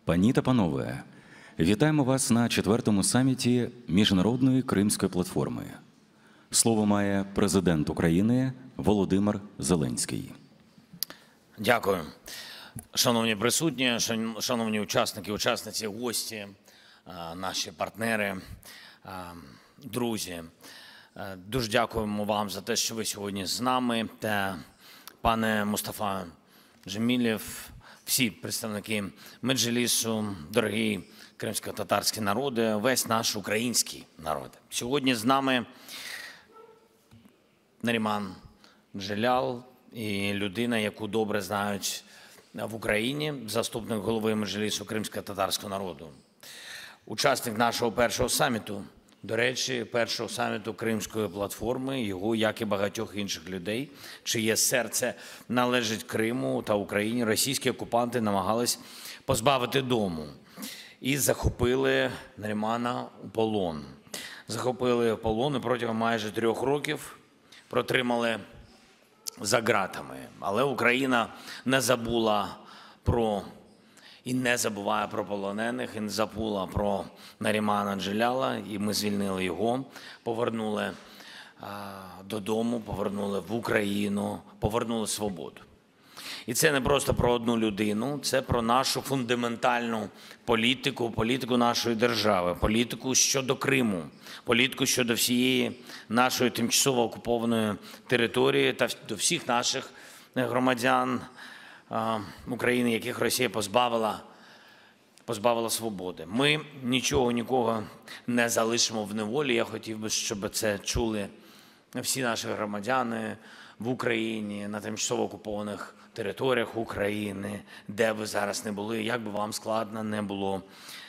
Пані та панове, вітаємо вас на 4-му саміті Міжнародної Кримської платформи. Слово має президент України Володимир Зеленський. Дякую. Шановні присутні, шановні учасники, учасниці, гості, наші партнери, друзі. Дуже дякуємо вам за те, що ви сьогодні з нами. Та пане Мустафа Джемілєв, всі представники Меджлісу, дорогі кримсько-татарські народи, весь наш український народ. Сьогодні з нами Наріман Джелял, і людина, яку добре знають в Україні, заступник голови Меджлісу кримсько-татарського народу. Учасник нашого першого саміту, до речі, першого саміту Кримської платформи, його, як і багатьох інших людей, чиє серце належить Криму та Україні, російські окупанти намагались позбавити дому і захопили Нарімана у полон. Захопили в полон і протягом майже 3 років протримали за ґратами. Але Україна не забула про і не забуває про полонених, і не забула про Нарімана Джеляла, і ми звільнили його, повернули додому, повернули в Україну, повернули свободу. І це не просто про одну людину, це про нашу фундаментальну політику, політику нашої держави, політику щодо Криму, політику щодо всієї нашої тимчасово окупованої території та до всіх наших громадян України, яких Росія позбавила свободи. Ми нікого не залишимо в неволі. Я хотів би, щоб це чули всі наші громадяни в Україні, на тимчасово окупованих територіях України, де ви зараз не були, як би вам складно не було.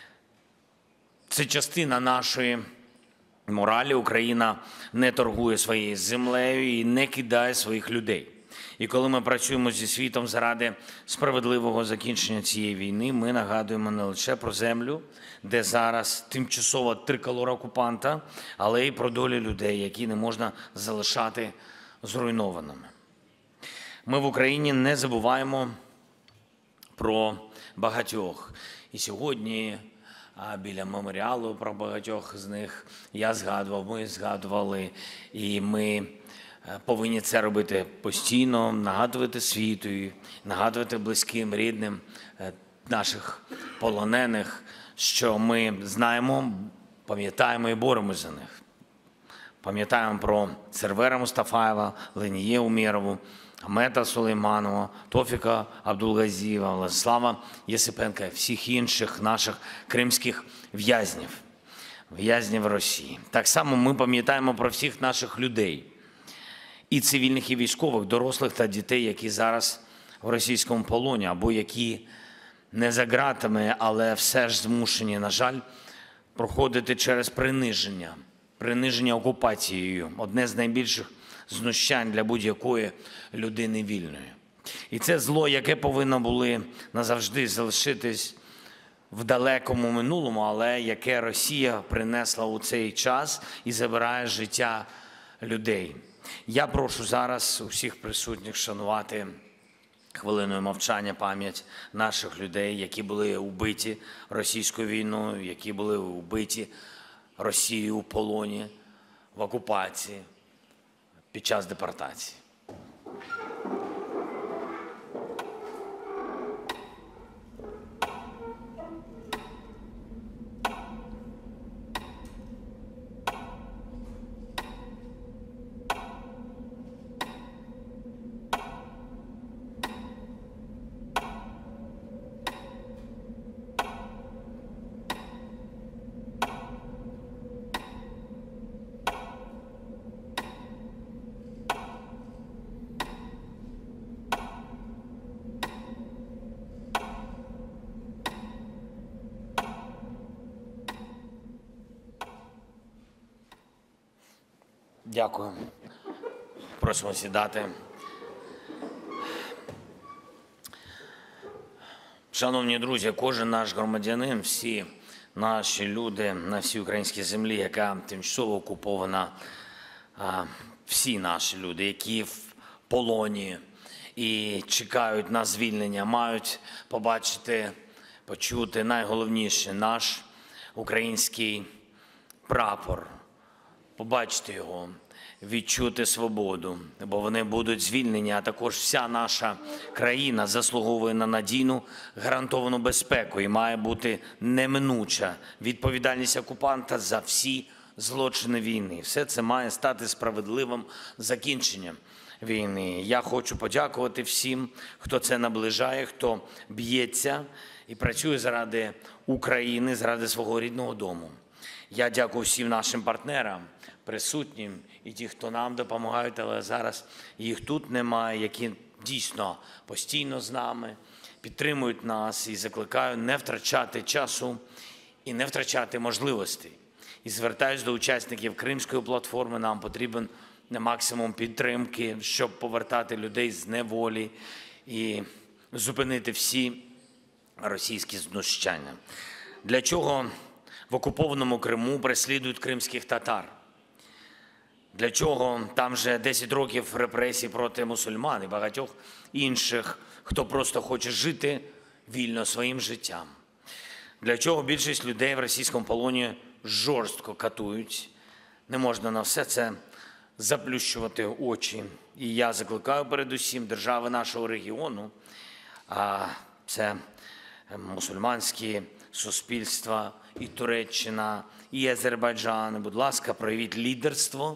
Це частина нашої моралі. Україна не торгує своєю землею і не кидає своїх людей. І коли ми працюємо зі світом заради справедливого закінчення цієї війни, ми нагадуємо не лише про землю, де зараз тимчасова триколора окупанта, але й про долі людей, які не можна залишати зруйнованими. Ми в Україні не забуваємо про багатьох. І сьогодні біля меморіалу про багатьох з них я згадував, ми згадували, і ми повинні це робити постійно, нагадувати світу, нагадувати близьким, рідним наших полонених, що ми знаємо, пам'ятаємо і боремося за них. Пам'ятаємо про Сервера Мустафаєва, Леніє Умєрову, Амета Сулейманова, Тофіка Абдулгазієва, Владислава Єсипенка, всіх інших наших кримських в'язнів Росії. Так само ми пам'ятаємо про всіх наших людей, і цивільних, і військових, дорослих та дітей, які зараз в російському полоні, або які не за ґратами, але все ж змушені, на жаль, проходити через приниження окупацією. Одне з найбільших знущань для будь-якої людини вільної. І це зло, яке повинно було назавжди залишитись в далекому минулому, але яке Росія принесла у цей час і забирає життя людей. Я прошу зараз усіх присутніх шанувати хвилиною мовчання пам'ять наших людей, які були убиті російською війною, які були убиті Росією у полоні, в окупації, під час депортації. Дякую. Просимо сідати. Шановні друзі, кожен наш громадянин, всі наші люди на всій українській землі, яка тимчасово окупована, всі наші люди, які в полоні і чекають на звільнення, мають побачити почути найголовніше – наш український прапор, побачити його, відчути свободу, бо вони будуть звільнені, а також вся наша країна заслуговує на надійну, гарантовану безпеку і має бути неминуча відповідальність окупанта за всі злочини війни. Все це має стати справедливим закінченням війни. Я хочу подякувати всім, хто це наближає, хто б'ється і працює заради України, заради свого рідного дому. Я дякую всім нашим партнерам, присутнім і ті, хто нам допомагають, але зараз їх тут немає, які дійсно постійно з нами, підтримують нас і закликаю не втрачати часу і не втрачати можливостей. І звертаюсь до учасників Кримської платформи, нам потрібен максимум підтримки, щоб повертати людей з неволі і зупинити всі російські знущання. Для чого в окупованому Криму переслідують кримських татар? Для чого там вже 10 років репресій проти мусульман і багатьох інших, хто просто хоче жити вільно своїм життям? Для чого більшість людей в російському полоні жорстко катують? Не можна на все це заплющувати очі. І я закликаю передусім держави нашого регіону, а це мусульманські суспільства, і Туреччина, і Азербайджан. Будь ласка, проявіть лідерство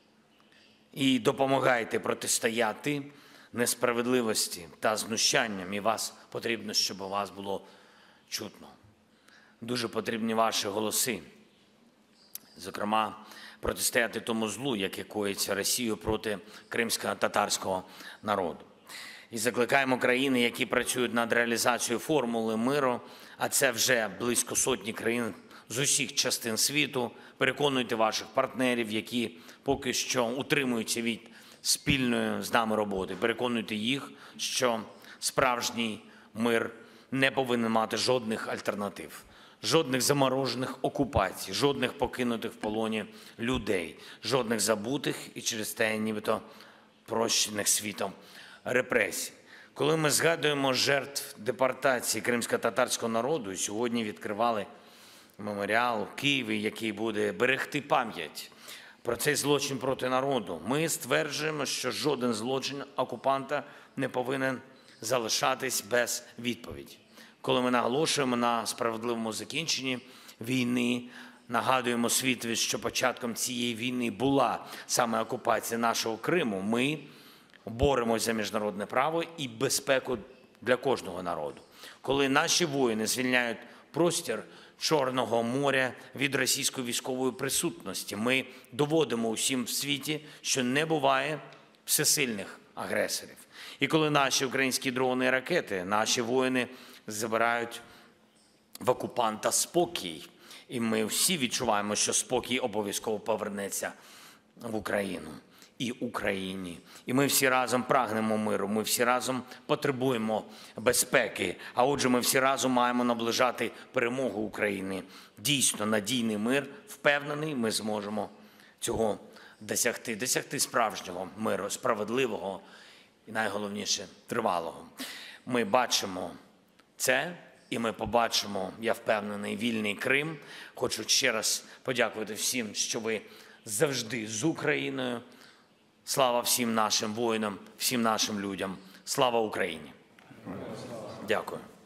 і допомагайте протистояти несправедливості та знущанням. І вас потрібно, щоб у вас було чутно. Дуже потрібні ваші голоси. Зокрема, протистояти тому злу, яке коїться Росією проти кримсько-татарського народу. І закликаємо країни, які працюють над реалізацією формули миру, а це вже близько сотні країн з усіх частин світу. Переконуйте ваших партнерів, які поки що утримуються від спільної з нами роботи. Переконуйте їх, що справжній мир не повинен мати жодних альтернатив. Жодних заморожених окупацій, жодних покинутих в полоні людей, жодних забутих і через те нібито прощених світом репресій. Коли ми згадуємо жертв депортації кримсько-татарського народу, і сьогодні відкривали меморіал у Києві, який буде берегти пам'ять про цей злочин проти народу, ми стверджуємо, що жоден злочин окупанта не повинен залишатись без відповіді. Коли ми наголошуємо на справедливому закінченні війни, нагадуємо світові, що початком цієї війни була саме окупація нашого Криму, ми боремося за міжнародне право і безпеку для кожного народу. Коли наші воїни звільняють простір Чорного моря від російської військової присутності, ми доводимо усім в світі, що не буває всесильних агресорів. І коли наші українські дрони і ракети, наші воїни забирають в окупанта спокій, і ми всі відчуваємо, що спокій обов'язково повернеться в Україну і Україні. І ми всі разом прагнемо миру, ми всі разом потребуємо безпеки, а отже ми всі разом маємо наближати перемогу України. Дійсно, надійний мир, впевнений, ми зможемо цього досягти справжнього миру, справедливого і, найголовніше, тривалого. Ми бачимо це, і ми побачимо, я впевнений, вільний Крим. Хочу ще раз подякувати всім, що ви завжди з Україною. Слава всім нашим воїнам, всім нашим людям. Слава Україні! Дякую.